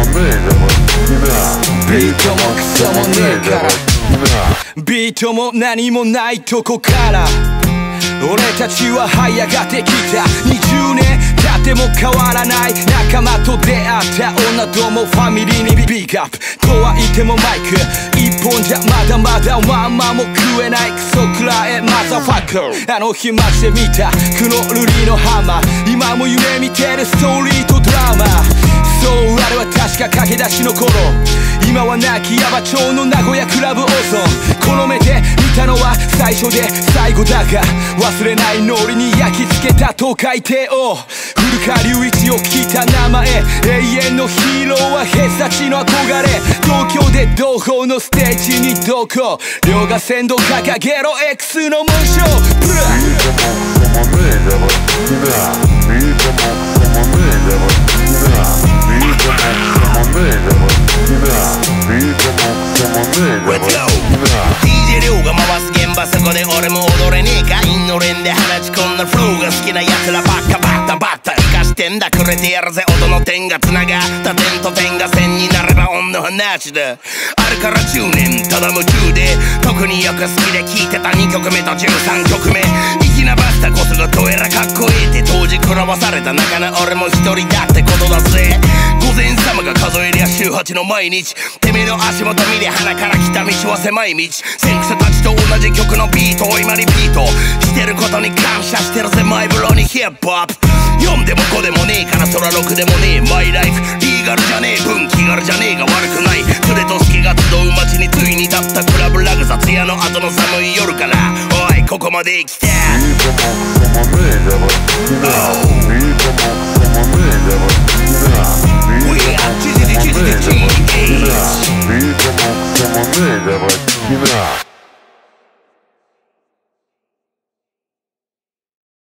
ビートもクソもねえからビートも何もないとこから俺たちは這い上がってきた20年経っても変わらない仲間と出会った女ともファミリーにビッグアップとは言ってもマイク一本じゃまだまだまんまも食えないクソくらえマザファッカーあの日街で見たクノルリのハマ今も夢見てるストーリーとドラマそうあれは確か駆け出しの頃今は亡き矢場町の名古屋クラブオゾンこの目で見たのは最初で最後だが忘れないノリに焼き付けた東海帝王古川隆一を聞いた名前永遠のヒーローは偏差値の憧れ東京で同胞のステージに同行両が先導掲げろ X の紋章ブラDJ 亮が回す現場そこで俺も踊れねえかインの連で放ち込んだフローが好きな奴らばっかバッタバッタ生かしてんだくれてやるぜ音の点が繋がった点と点が線になれば音の話だあれから10年ただ夢中で特によく好きで聴いてた2曲目と13曲目粋なバスタこそがどえらかっこいいって当時食らわされた中な俺も一人だってことだぜ午前様が数えりゃ週8の毎日てめえの足元見で鼻から来た道は狭い道先駆者たちと同じ曲のビートを今リピートしてることに感謝してるぜマイブロにヒップホップ4でも5でもねえからそら6でもねえマイライフリーガルじゃねえ分気軽じゃねえが悪くない連れと好きが集う街についに立ったクラブラグ雑屋の後の寒い夜からおいここまで来たWe are